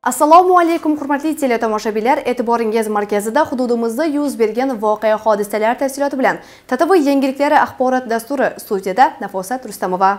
Assalomu alaykum hurmatli teletomoshabinlar, e'tiboringiz markazida hududimizda yuz bergan voqea hodisalar tafsiloti bilan TTV yangiliklari axborot dasturi, studiyada Nafosat Rustamova.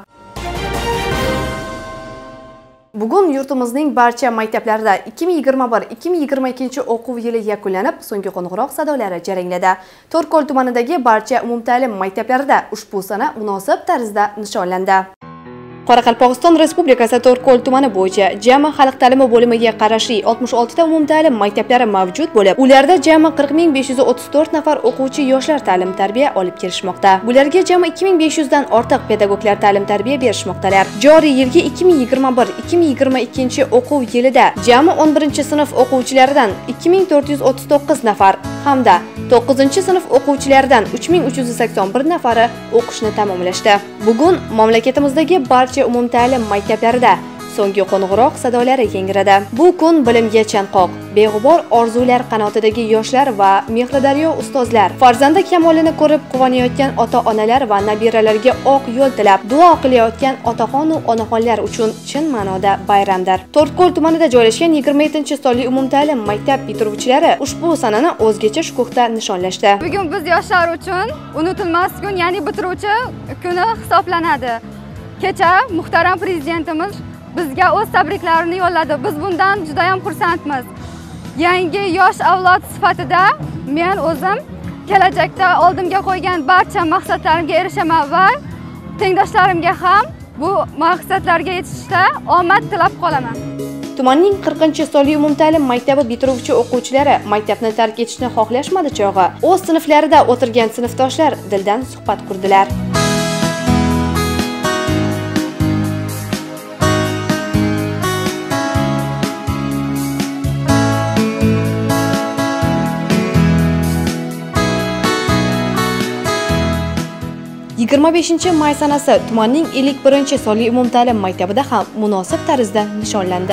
Bugun yurtimizning barcha maktablarida 2021-2022 o'quv yili yakunlanib, so'nggi qo'ng'iroq sadolari jarangladi. To'rtko'l tumanidagi barcha umumta'lim maktablarida ushbu sana munosib tarzda nishonlandi. Qoraqalpog'iston Respublikasi To'rtko'l tumani bo'yicha jami xalq ta'limi bo'limiga qarashli 66 ta umumta'lim maktablari mavjud bo'lib, ularda jami 40.534 nafar o'quvchi yoshlar ta'lim-tarbiya olib kelishmoqda. Bularga jami 2500 dan ortiq pedagoglar ta'lim-tarbiya berishmoqdalar. Joriy yilgi 2021-2022 o'quv yilida jami 11-sinf o'quvchilaridan 2439 nafar hamda 9-sinf o'quvchilaridan 3381 nafari o'qishni tamomlashdi. Bugun mamlakatimizdagi barcha umumta'lim maktablarida so'nggi qo'ng'iroq sadolari yangradi. Bu kun bilimga chanqoq, beg'ubor orzular qanotidagi yoshlar va Mehridaryo ustozlar, farzandi kamolini ko'rib quvonayotgan ota-onalar va nabiralarga oq yo'l tilab duo qilayotgan otaxon va onaxonlar uchun chin ma'noda bayramdir. To'rtko'l tumanida joylashgan 27-sonli umumta'lim maktab bitiruvchilari ushbu sanani o'zgacha shukuhda nishonlashdi. Bugun biz yoshlar uchun unutilmas kun, ya'ni bitiruvchi kuni hisoblanadi. Kecha muhtaram prezidentimiz bizga o'z tabriklarini yo'lladi. Biz bundan juda ham xursandmiz. Yangi yosh avlod sifatida men o'zim kelajakda oldimga qo'ygan barcha maqsadlarimga erishaman va tengdoshlarimga ham bu maqsadlarga yetishishda omad tilab qolaman. Tumanning 40-sonli umumta'lim maktabi bitiruvchi o'quvchilari maktabni tark etishni xohlashmadi chog'i o'z sinflarida o'tirgan sinfdoshlar dildan suhbat qurdilar. May sanasi tumanning 51-sonli umumta'lim maktabida ham munosib tarzda nishonlandi.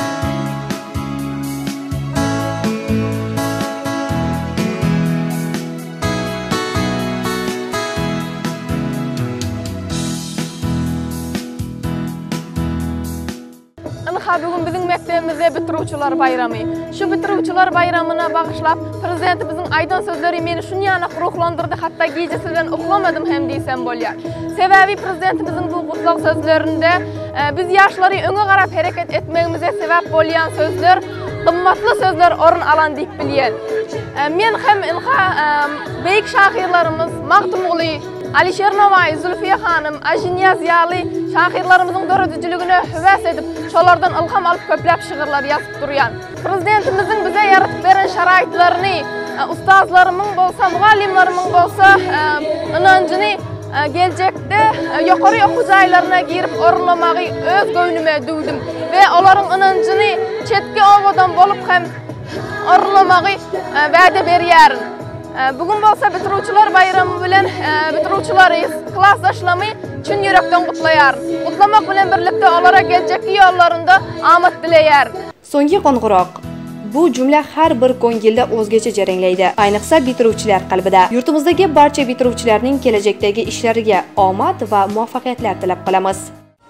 Bugun bizning maktabimizda bitiruvchilar bayrami. Shu bitiruvchilar bayramini bag'ishlab prezidentimizning aydın so'zlari meni shunday aniq ruhlantirdi, hatto kechasi bilan uxlamadim ham desam bo'lar. Sababi prezidentimizning bu qutlug' so'zlarida biz yoshlarga o'ngga qarab harakat etmagimizga sabab bo'lgan so'zlar, qimmatli so'zlar o'rin olgan deb bilgan. Men ham ilha buyuk shoirlarimiz Maqtumuli, Alisher Navoiy, Zulfiya xonim, Ajiniya Ziyali shoirlarimizning darajaligini havas edib, shulardan ilhom olib ko'plab she'rlar yozib turgan. Prezidentimizning bizga yaratib bergan sharoitlarni ustozlarimning bo'lsa, muallimlarimning bo'lsa, inancini kelajakda yuqori o'quv joylariga kirib o'rinlamoqni o'z ko'nglima duvdim va ularning inancini chetga olmadan bo'lib ham o'rinlamoqni va'da beryarim. Bugun bo'lsa bitiruvchilar bayrami bilan bitiruvchilaringiz klassdoshlarini chin yurakdan qutlayar. Qutlamoq bilan birlikda ularga kelajak yo'llarida omad tilayar. So'nggi qo'ng'iroq. Bu jumla har bir ko'ngilda o'zgacha jaranglaydi. Ayniqsa bitiruvchilar qalbida. Yurtimizdagi barcha bitiruvchilarning kelajakdagi ishlariga omad va muvaffaqiyatlar tilab qolamiz.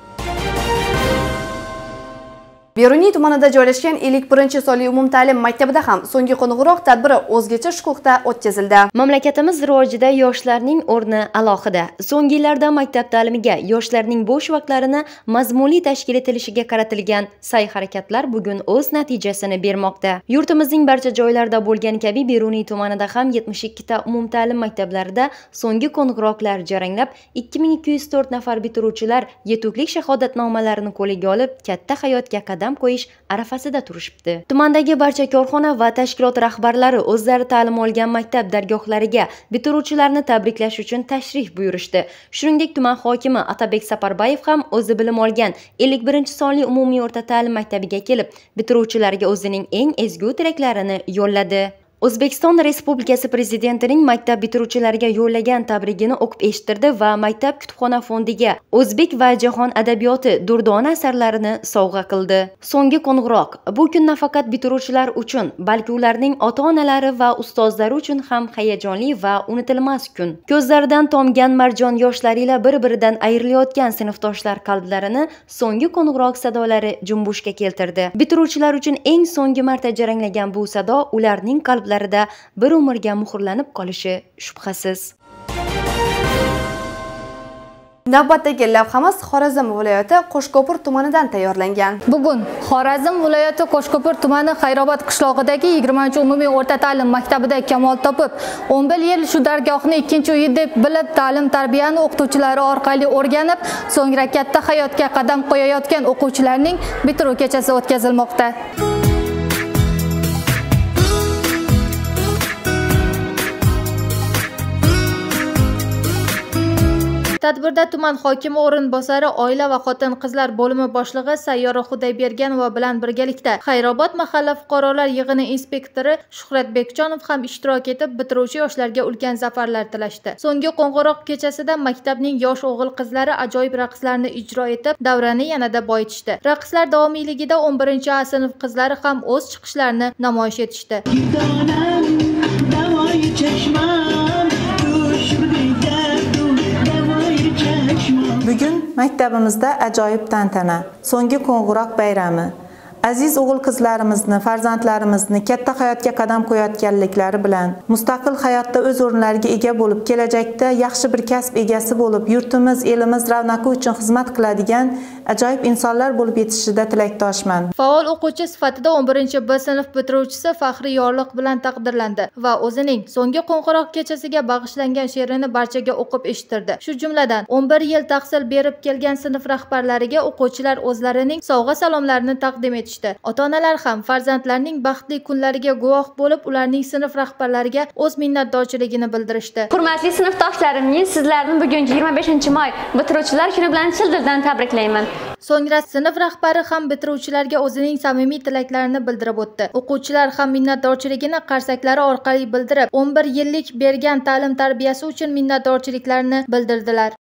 Beruniy tumanida joylashgan 51-sonli umumta'lim maktabida ham so'nggi qo'ng'iroq tadbiri o'zgacha shukuhda o'tkazildi. Mamlakatimiz rivojida yoshlarning o'rni alohida. So'nggi yillarda maktab ta'limiga yoshlarning bo'sh vaqtlarini mazmunli tashkil etilishiga qaratilgan sa'y-harakatlar bugun o'z natijasini bermoqda. Yurtimizning barcha joylarida bo'lgan kabi Beruniy tumanida ham 72 ta umumta'lim maktablarida so'nggi qo'ng'iroqlar jaranglab, 2204 nafar bitiruvchilar yetuklik shahodatnomalarini qo'liga olib, katta hayotga qadam qo'yish arafasida turishibdi. Tumandagi barcha korxona va tashkilot rahbarlari o'zlari ta'lim olgan maktab dargohlariga bitiruvchilarni tabriklash uchun tashrif buyurishdi. Shuningdek, tuman hokimi Atabek Saparbayev ham o'zi bilim olgan 51-sonli umumiy o'rta ta'lim maktabiga kelib, bitiruvchilarga o'zining eng ezgu tilaklarini yo'lladi. O'zbekiston Respublikasi Prezidentining maktab bitiruvchilariga yo'llagan tabrigini o'qib eshittirdi va maktab kutubxona fondiga o'zbek va jahon adabiyoti durdona asarlarini sovg'a qildi. So'nggi qo'ng'iroq bu kun nafaqat bitiruvchilar uchun, balki ularning ota-onalari va ustozlari uchun ham hayajonli va unutilmas kun. Ko'zlaridan tomgan marjon yoshlari ila bir-biridan ayrilayotgan sinfdoshlar qalblarini so'nggi qo'ng'iroq sadolari jumbushga keltirdi. Bitiruvchilar uchun eng so'nggi marta jaranglagan bu sado ularning qalblarida bir umrga muhrlanib qolishi shubhasiz. Navbatdagi lavhamiz Xorazm viloyati Qo'shko'pir tumanidan tayyorlangan. Bugun Xorazm viloyati Qo'shko'pir tumani Xayrobod qishlog'idagi 20-umumiy o'rta ta'lim maktabida kamol topib, 11 yil shu dargohni ikkinchi uyi deb bilib, ta'lim-tarbiyani o'qituvchilari orqali o'rganib, so'ngra katta hayotga qadam qo'yayotgan o'quvchilarning bitiruv kechasi o'tkazilmoqda. Tadbirda tuman hokimi o'rinbosari oila va xotin-qizlar bo'limi boshlig'i Sayyora Xudayberganova bilan birgalikda Xayrobod mahalla fuqarolar yig'ini inspektori Shuhrat Bekjonov ham ishtirok etib, bitiruvchi yoshlarga ulkan zafarlar tilashdi. So'nggi qo'ng'iroq kechasida maktabning yosh o'g'il-qizlari ajoyib raqslarni ijro etib, davrani yanada boyitishdi. Raqslar davomiyligida 11-A sinf qizlari ham o'z chiqishlarini namoyish etishdi. Bugun maktabimizda ajoyib tantana, so'nggi qo'ng'iroq bayrami. Aziz o'g'il-qizlarimizni, farzandlarimizni katta hayotga qadam qo'yayotganliklari bilan mustaqil hayotda o'z o'rnlariga ega bo'lib, kelajakda yaxshi bir kasb egasi bo'lib, yurtimiz, elimiz ravnaqi uchun xizmat qiladigan ajoyib insonlar bo'lib yetishida tilakdoshman. Faol o'quvchi sifatida 11-B sinf bitiruvchisi Faxriy Yorliq bilan taqdirlandi va o'zining so'nggi qo'ng'iroq kechasiga bag'ishlangan she'rini barchaga o'qib eshittirdi. Shu jumladan 11 yil tahsil berib kelgan sinf rahbarlariga o'quvchilar o'zlarining sovg'a-salomlarini taqdim etdi. Ota-onalar ham farzandlarining baxtli kunlariga guvoh bo'lib, ularning sinf rahbarlariga o'z minnatdorchiligini bildirishdi. Hurmatli sinfdoshlarim, men sizlarni bugungi 25-may bitiruvchilar kuni bilan chin dildan tabriklayman. So'ngra sinf rahbari ham bitiruvchilarga o'zining samimiy tilaklarini bildirib o'tdi. O'quvchilar ham minnatdorchiligini qarsaklari orqali bildirib, 11 yillik bergan ta'lim-tarbiyasi uchun minnatdorchiliklarini bildirdilar.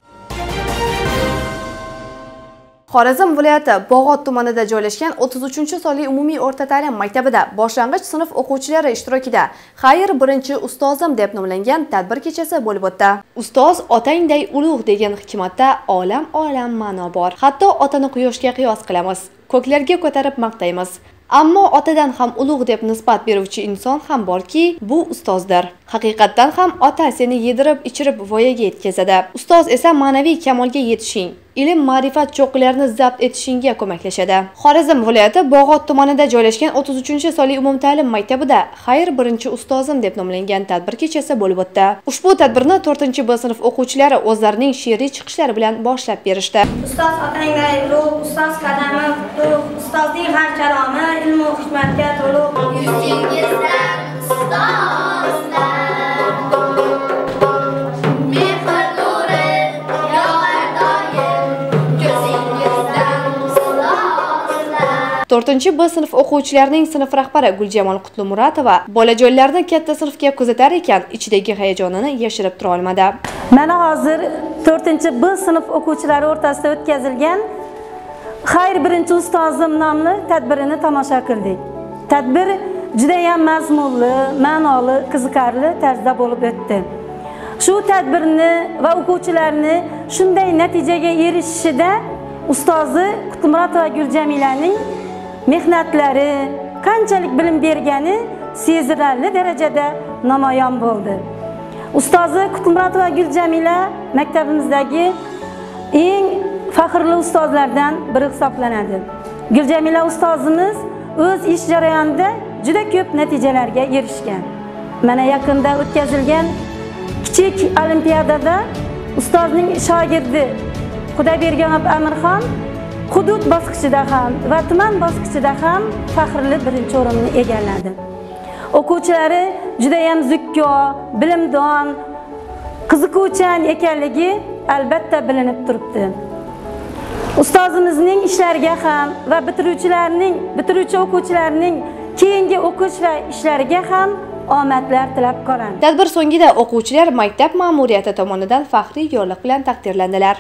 Xorazm viloyati Bog'ot tumanida joylashgan 33-sonli umumiy o'rta ta'lim maktabida boshlang'ich sinf o'quvchilari ishtirokida "Xayr, birinchi ustozim" deb nomlangan tadbir kechasi bo'lib o'tdi. Ustoz otangday ulug' degan hikmatda olam ma'no bor. Hatto otani quyoshga qiyos qilamiz, ko'klarga ko'tarib maqtaymiz. Ammo otadan ham ulug' deb nisbat beruvchi inson ham borki, bu ustozdir. Haqiqatdan ham ota seni yedirib, ichirib voyaga yetkazadi. Ustoz esa ma'naviy kamolga yetishing, ilm, ma'rifat cho'qqilarini zabt etishingga ko'maklashadi. Xorazm viloyati Bog'ot tumanida joylashgan 33-sonli umumta'lim maktabida "Xayr, birinchi ustozim" deb nomlangan tadbir kechasi bo'lib o'tdi. Ushbu tadbirni 4-B sinf o'quvchilari o'zlarining she'riy chiqishlari bilan boshlab berishdi. Ustoz otangday ulug', ustoz qadami qutlug', ustozning har kalomi ilm va hikmatga to'liq. Yuzingizdan ustozlar B sinf o'quvchilarining sinf rahbari Guljamol Qutlumuratova bolajonlarni katta sinfga kuzatar ekan, ichidagi hayajonini yashirib tura olmadi. Mana hozir 4-B sinf o'quvchilari o'rtasida o'tkazilgan "Xayr, birinchi ustozim" nomli tadbirini tomosha qildik. Tadbir juda ham mazmunli, ma'noli, qiziqarli tarzda bo'lib o'tdi. Shu tadbirni va o'quvchilarni shunday natijaga erishishida ustozi Qutlumuratova Guljamilaning mehnatlari, qanchalik bilim bergani sezilarli darajada namoyon bo'ldi. Ustozi Qutlumuratova Guljamila maktabimizdagi eng faxrli ustozlardan biri hisoblanadi. Guljamila ustozimiz o'z ish jarayonida juda ko'p natijalarga erishgan. Mana yaqinda o'tkazilgan kichik olimpiadada ustozning shogirdi Xudayberganov Amirxon hudud bosqichida ham va tuman bosqichida ham faxrli birinchi o'rinni egalladi. O'quvchilari juda ham zukko, bilimdon, qiziquvchan ekanligi albatta bilinib turibdi. Ustozimizning ishlariga ham va bitiruvchi o'quvchilarning keyingi o'qish va ishlariga ham omadlar tilab qolaman. Tadbir so'ngida o'quvchilar maktab ma'muriyati tomonidan faxriy yorliq bilan taqdirlandilar.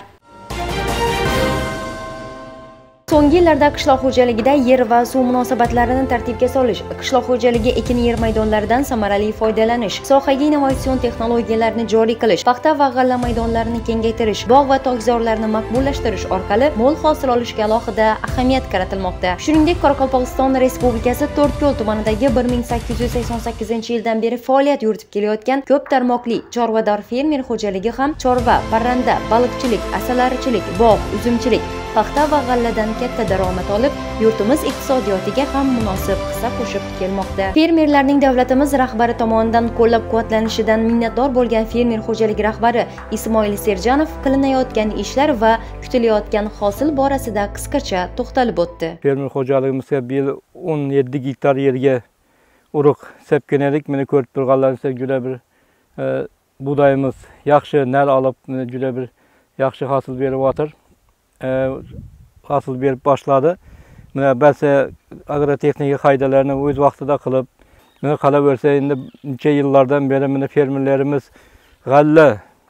So'nggi yillarda qishloq xo'jaligida yer va suv munosabatlarini tartibga solish, qishloq xo'jaligi ekin yer maydonlaridan samarali foydalanish, sohaga innovatsion texnologiyalarni joriy qilish, paxta va g'alla maydonlarini kengaytirish, bog' va tokzorlarni maqbullashtirish orqali mo'l hosil olishga alohida ahamiyat qaratilmoqda. Shuningdek, Qoraqalpog'iston Respublikasi To'rtko'l tumanidagi 1888-yildan beri faoliyat yuritib kelayotgan ko'p tarmoqli chorvador fermer xo'jaligi ham chorva, parranda, baliqchilik, asalarichilik, bog', uzumchilik, paxta va g'alladan katta daromad olib, yurtimiz iqtisodiyotiga ham munosib hissa qo'shib kelmoqda. Fermerlarning davlatimiz rahbari tomonidan qo'llab-quvvatlanishidan minnatdor bo'lgan fermer xo'jaligi rahbari Ismoil Serjanov qilinayotgan ishlar va kutilayotgan hosil borasida qisqacha to'xtalib o'tdi. Fermer xo'jaligimizga bu yil 17 gektar yerga urug' sepgan edik. Meni ko'rib turganlaringizga juda bir buğdayimiz yaxshi nal olib, juda bir yaxshi hosil berib o'tir. Hosil berib boshladi. Mana ba'zi agrotexnika qoidalarini o'z vaqtida qilib, mana qalaversa endi necha yillardan beri mana fermerlarimiz g'alla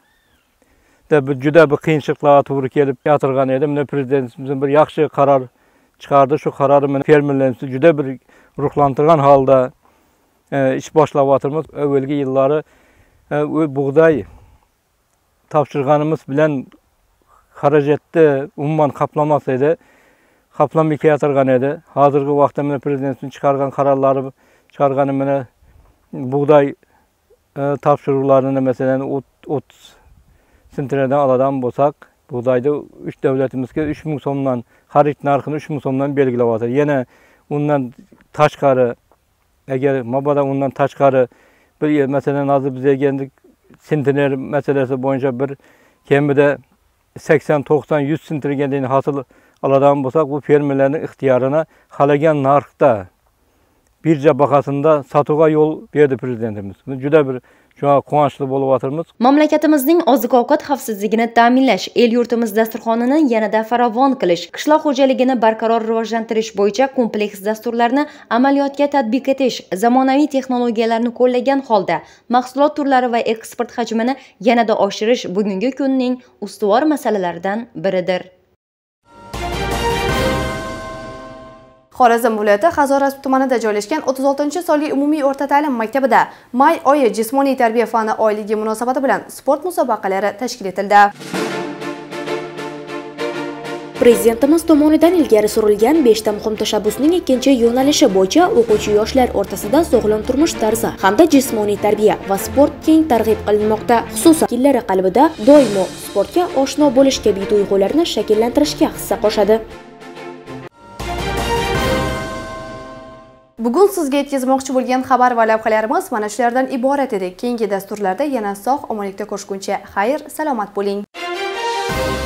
da juda bir qiyinchiliklarga to'g'ri kelib o'tirgan edi. Mana prezidentimizning bir yaxshi qaror chiqardi. Shu qarori mana fermerlarimizni juda bir ruhlantirgan holda ish boshlab o'tirmiz. Avvalgi yillari buğday topshirganimiz bilan xarajatni umuman qaplamas edi. Qaplamay ketirgan edi. Hozirgi vaqtda mana prezidentning chiqargan qarorlari chiqargani mana buğday topshiruvlarini masalan 30 sentrdan oladigan bo'lsak, buğdayda 3 davlatimizga 3000 so'mdan xarid narxini 3000 so'mdan belgilab o'tir. Yana undan tashqari agar mabodo undan tashqari bir masalan hozir bizga keldik sentner masalasi bo'yicha bir kamida 80-90-100 sentrga deyin hosil oladigan bo'lsak, bu fermerlarning ixtiyorini xalagan narxda birja bahasında satuga yo'l berdi prezidentimiz. Bu juda bir shunga quvonchli bo'lib o'tirmiz. Mamlakatimizning oziq-ovqat xavfsizligini ta'minlash, el yurtimiz dasturxonini yanada farovon qilish, qishloq xo'jaligini barqaror rivojlantirish bo'yicha kompleks dasturlarni amaliyotga tatbiq etish, zamonaviy texnologiyalarni qo'llagan holda mahsulot turlari va eksport hajmini yanada oshirish bugungi kunning ustuvor masalalaridan biridir. Xorazm viloyati Hazoras tumanida joylashgan 36-sonli umumiy o'rta ta'lim maktabida may oyi jismoniy tarbiya fani oyligi munosabati bilan sport musobaqalari tashkil etildi. Prezidentimiz tomonidan ilgari surilgan 5 ta muhim tashabbusning ikkinchi yo'nalishi bo'yicha o'quvchi yoshlar o'rtasida sog'lom turmush tarzi hamda jismoniy tarbiya va sport keng targ'ib qilinmoqda. Xususan, vakillari qalbida doimo sportga oshno bo'lish kabi tuyg'ularni shakllantirishga hissa qo'shadi. Bugun sizga yetkazmoqchi bo'lgan xabar va lavhalarimiz mana shulardan iborat edi. Keyingi dasturlarda yana sog', omonlikda ko'rishguncha xayr, salomat bo'ling.